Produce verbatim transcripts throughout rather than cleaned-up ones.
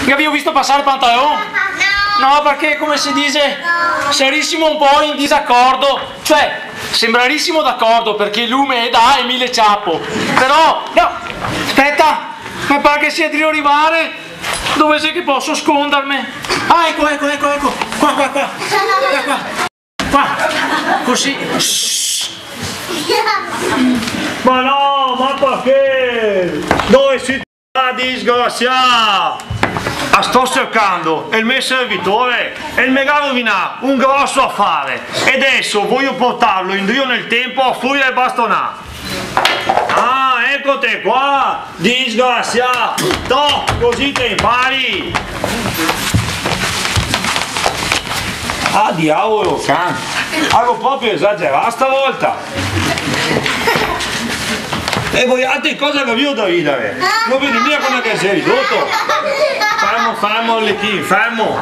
Avevo visto passare il pantalone? No, perché come si dice, sarissimo un po' in disaccordo, cioè sembrarissimo d'accordo perché lui me dà e mi le ciappo, però no, aspetta, ma pare che sia di arrivare, dove sei che posso scondarmi? Ah, ecco, ecco, ecco, ecco, qua, qua, qua, qua, qua, qua, così. Shhh. Ma no, ma perché? Dove si sta disgraziato? Ah, sto cercando, è il mio servitore e mi ha rovinato un grosso affare e adesso voglio portarlo indietro nel tempo a furia e bastonare. Ah, ecco te qua, disgraziato, toh, così te impari. Ah, diavolo, can, avevo proprio esagerato stavolta. E voi altri cosa che vi ho da ridere? Non vedi mica come che sei ridotto? Fermo, fermo, Arlecchino, fermo!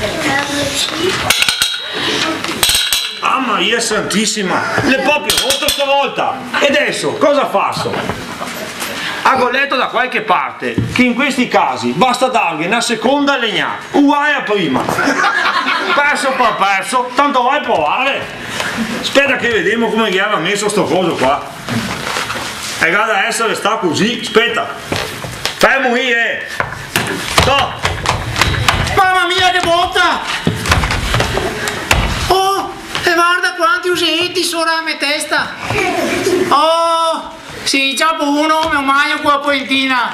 Ah, Maria Santissima! L'è proprio rotto stavolta! E adesso, cosa faccio? Avevo letto da qualche parte che in questi casi basta dargli una seconda legnata, uguale a prima. Perso per perso, tanto vai a provare! Aspetta che vediamo come gli aveva messo sto coso qua. E guarda essere sta così, aspetta, fermo lì, eh! No! Mamma mia che botta! Oh, e guarda quanti usetti sono a mia testa! Oh, sì, già uno, mi magno con la poentina!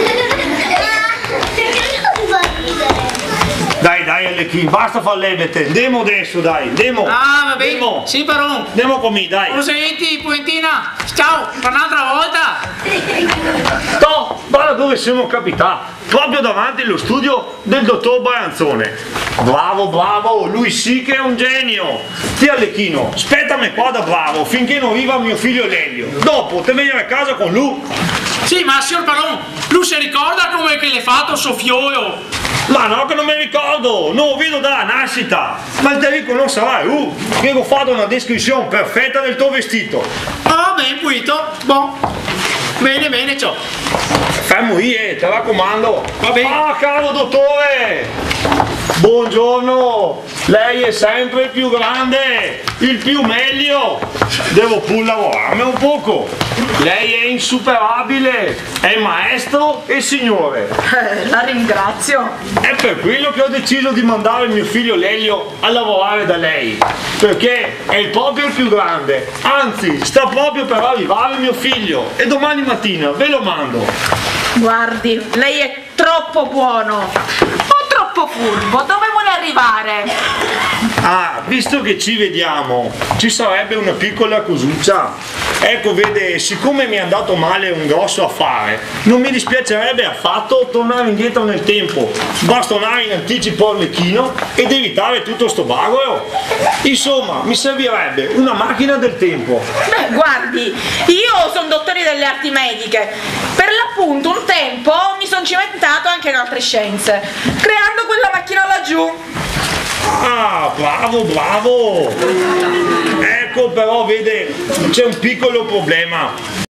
Dai, dai Arlecchino, basta far l'ebete, andiamo adesso, dai, andiamo! Ah, va bene, andiamo. Sì, però! Andiamo con me, dai! Usetti, poentina! Ciao, per un'altra volta! No, guarda dove siamo capitati, proprio davanti allo studio del dottor Baranzone. Bravo, bravo, lui sì che è un genio. Ti Arlecchino, aspettami qua da bravo finché non arriva mio figlio Lelio. Dopo te venire a casa con lui. Sì, ma signor Paron, lui si ricorda come che l'hai fatto il suo figlio? Ma no che non mi ricordo, non lo vedo dalla nascita. Ma il Terrico non sarai, uh, che ho fatto una descrizione perfetta del tuo vestito. Ah, ben pulito, buon. Bene, bene, ciò. Fermo lì, eh, te raccomando. Va bene. Ah, caro dottore! Buongiorno! Lei è sempre il più grande, il più meglio! Devo pur lavorarmi un poco! Lei è insuperabile, è maestro e signore! Eh, la ringrazio! È per quello che ho deciso di mandare mio figlio Lelio a lavorare da lei, perché è proprio il più grande, anzi sta proprio per arrivare mio figlio e domani mattina ve lo mando! Guardi, lei è troppo buono! O troppo furbo, dove vuole arrivare? Ah, visto che ci vediamo, ci sarebbe una piccola cosuccia. Ecco, vede, siccome mi è andato male un grosso affare, non mi dispiacerebbe affatto tornare indietro nel tempo, bastonare in anticipo Arlecchino ed evitare tutto sto bagolo. Insomma, mi servirebbe una macchina del tempo. Beh, guardi, io sono dottore delle arti mediche. Per l'appunto un tempo mi sono cimentato anche in altre scienze, creando quella macchina laggiù. Ah, bravo, bravo! Ecco, però, vede, c'è un piccolo problema.